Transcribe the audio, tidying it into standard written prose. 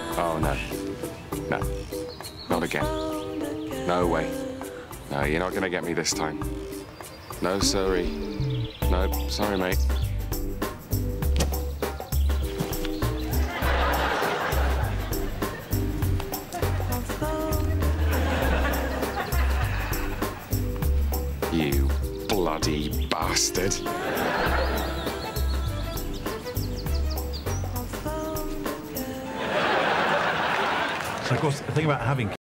Oh, no. No. Not again. No way. No, you're not gonna get me this time. No, sorry. No, sorry, mate. You bloody bastard. So, of course, the thing about having